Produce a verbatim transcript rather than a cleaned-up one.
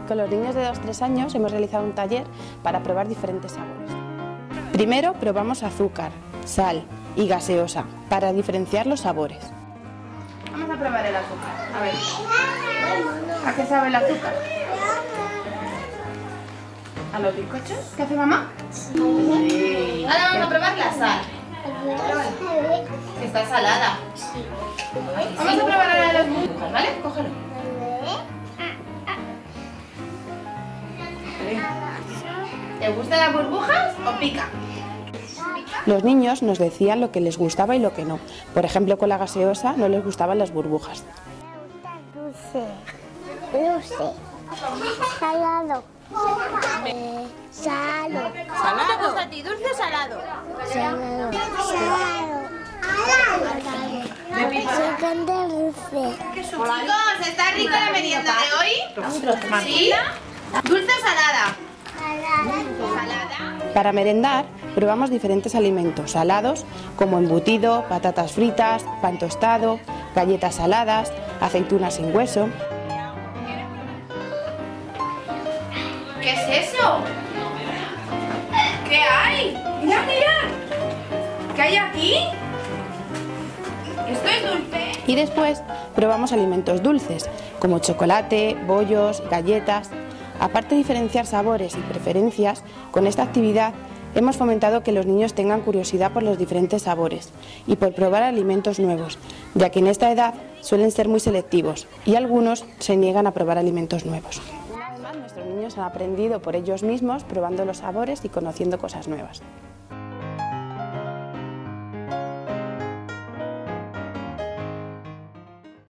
Con los niños de dos a tres años hemos realizado un taller para probar diferentes sabores. Primero probamos azúcar, sal y gaseosa para diferenciar los sabores. Vamos a probar el azúcar. A ver. ¿A qué sabe el azúcar? ¿A los bizcochos? ¿Qué hace mamá? Sí. Ahora vamos a probar la sal. Está salada. Vamos a probar ahora las burbujas, ¿vale? Cógelo. ¿Te gustan las burbujas o pica? Los niños nos decían lo que les gustaba y lo que no. Por ejemplo, con la gaseosa no les gustaban las burbujas. Dulce, dulce, salado, eh, salado. ¿Salado te gusta a ti? ¿Dulce o salado? Salado, salado. Me encanta dulce. Chicos, ¿está rica la merienda de hoy? ¿Sí? ¿Dulce o salada? Salada. Para merendar, probamos diferentes alimentos salados como embutido, patatas fritas, pan tostado, galletas saladas, aceitunas sin hueso. ¿Qué es eso? ¿Qué hay? ¡Mira, mira! ¿Qué hay aquí? ¿Esto es dulce? Y después probamos alimentos dulces como chocolate, bollos, galletas. Aparte de diferenciar sabores y preferencias, con esta actividad hemos fomentado que los niños tengan curiosidad por los diferentes sabores y por probar alimentos nuevos, ya que en esta edad suelen ser muy selectivos y algunos se niegan a probar alimentos nuevos. Una vez más, nuestros niños han aprendido por ellos mismos, probando los sabores y conociendo cosas nuevas.